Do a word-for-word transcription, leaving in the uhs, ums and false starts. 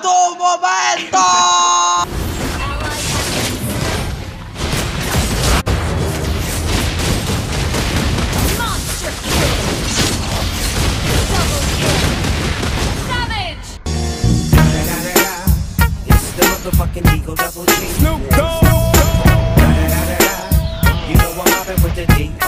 tu momento! Monster kill! Double kill! Savage! It's the motherfucking Eagle Double G. Snoop Dogg. You know I'm mobbing with the D.